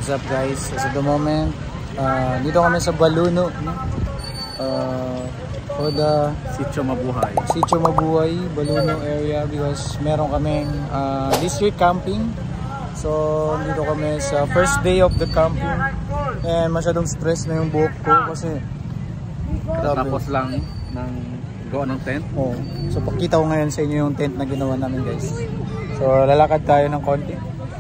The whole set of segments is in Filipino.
What's up guys? As of the moment, dito kami sa Baluno, no? For the Sitio Mabuhay, Baluno area because meron kaming district camping. So dito kami sa first day of the camping and masyadong stress na yung buhok ko kasi tapos lang ng gawa ng tent. Oh. So pakita ko ngayon sa inyo yung tent na ginawa namin guys. So lalakad tayo ng konti.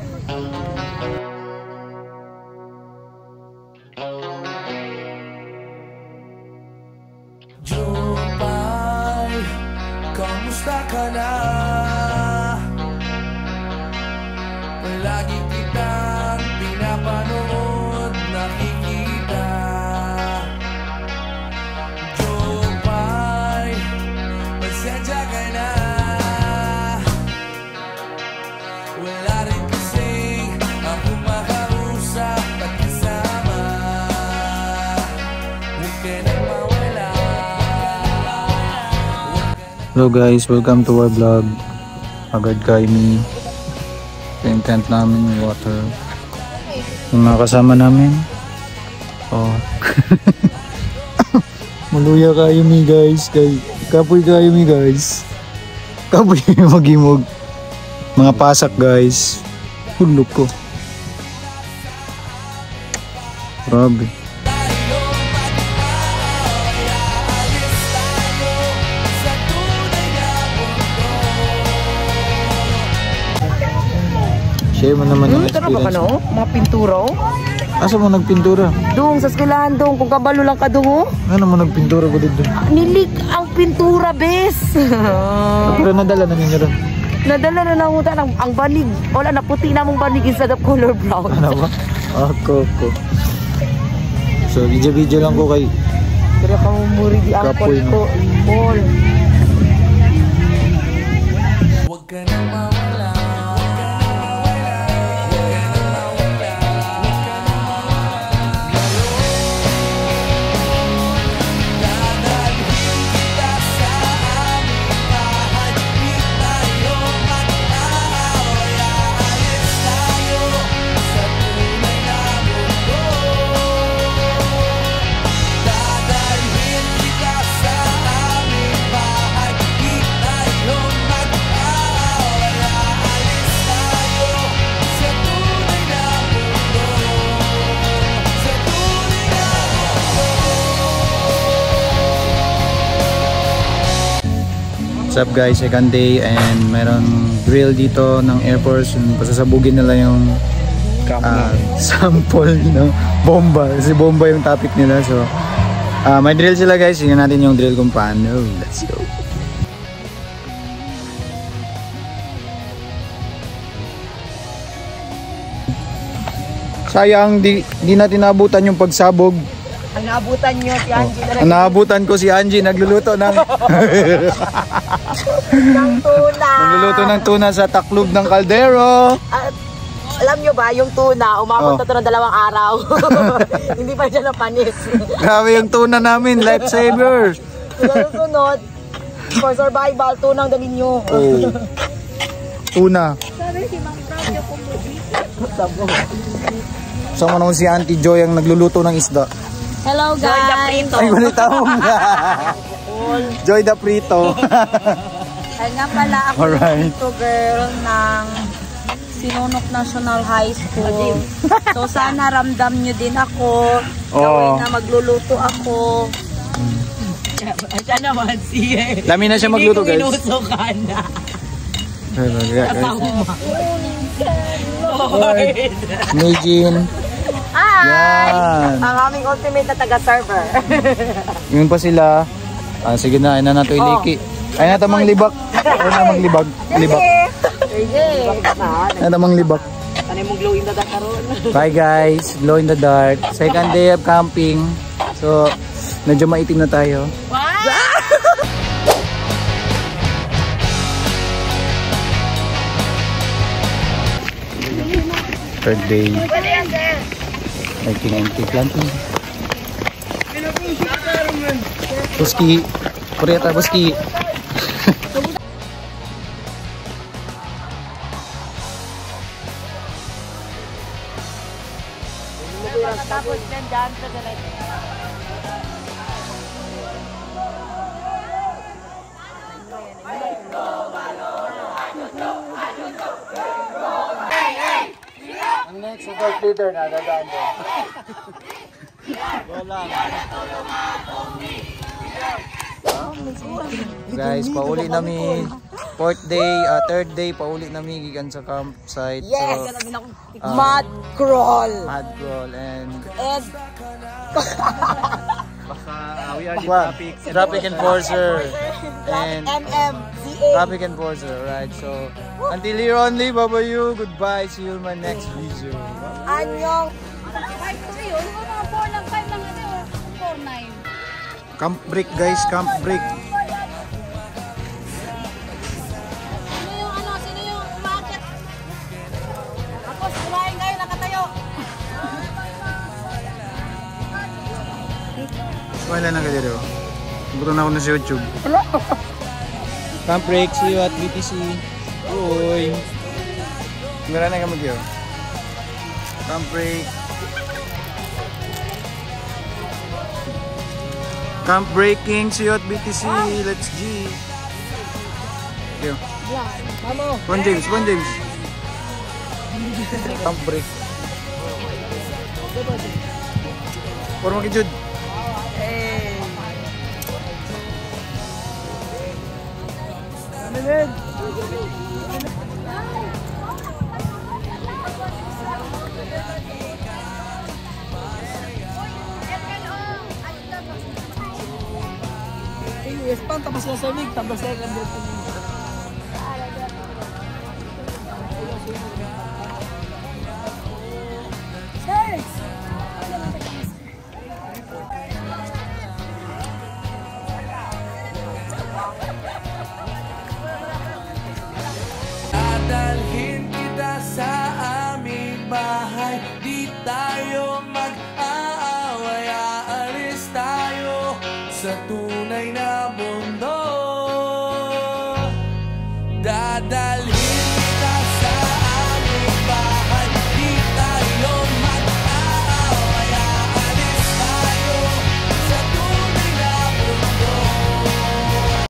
Kamusta ka na? Palagi kitang pinapanood, nakikita. Jopay, pasensya ka na. Wala rin kasi akong makausap at kasama. Huwag ka nang mawala. Hello guys, welcome to our vlog. Agad kami. Yung tent namin, yung water. Yung mga kasama namin. Oh. Maluya kayo mi guys. Kapoy kayo mi guys. Kapoy magimog. Mga pasak guys. Hulog ko. Grabe. Share mo naman yung experience. Tara ba ka na mga pintura oh? Asa mo nagpintura? Doon sa eskwelahan doon, kung kabalo lang ka doon oh. Ano mo nagpintura ko dito? Nilig ang pintura bes. Pero nadala na ninyo ron? Nadala na lang utan ang banig. Wala na puti na mong banig instead of color brown. Ano ba? Ako. So video lang ko kay Pero ka muri di ang Kapoy, ko. All. Huwag ka nang mawala. What's up guys, second day and meron drill dito ng Air Force. Pasasabugin nila yung sample no? Bomba. Kasi bomba yung topic nila. So may drill sila guys. Tingnan natin yung drill kung paano. Let's go. Sayang di natin naabutan yung pagsabog. Ang naabutan nyo si Angie. Ang naabutan ko si Angie nagluluto ng ng tuna. Nagluluto ng tuna sa taklog ng kaldero. Alam nyo ba, yung tuna, umabot na ito ng 2 araw. Hindi pa siya napanis. Grabe yung tuna namin, lifesaver. Sunod, for survival, tunang dalhin nyo. Oh. Tuna. Sabi si Mang Claudio kung Sama naman si Auntie Joy ang nagluluto ng isda. hello guys! Ay, balita mo nga. Joy the Prito. Ay nga pala, ako Alright. ito girl ng Sinunok National High School. So sana ramdam nyo din ako. Gawin na magluluto ako. Siya naman siya. Dami na siya magluto guys. Minuso ka na. Megan. Hi! Yan. Ang aming ultimate na taga-server. Yun pa sila. Sige na, ayun na nato iliki. Ayun na tamang libak. Ayun na maglibag. Libak. Ayun na tamang libak. Ano mong glow in the dark karon? Bye guys, glow in the dark. Second day of camping. So, medyo maitim na tayo. Third day. 1990 planting. Boski, Korea Boski. Tapos dyan sa diretso. Ang next support leader na dadaan doon. Wala. Guys, pauli nami fourth day, third day pauli nami gikan sa campsite. Yes. So, Mud crawl. mud crawl and Baka we are the what? traffic. Traffic enforcer and MMCA. traffic enforcer, right? So until here only, bye bye you. Goodbye. See you in my next video. Anyong. Camp break guys, camp break. Sino yung umakit? Tapos kumain kayo, nakatayo. Wala na kayo dito. Buto na ako na sa YouTube. Camp break, see you at BTC. Uy. Meron na ka mag-iyo. Camp break. Camp breaking, see you at BTC. Let's G. Yo. One James, one James. Camp break. Puro makijud. Yes, tapos na sa week, tapos second day. Dadalhin kita sa aming bahay, di tayo mag-aaway, aalis tayo sa tunay na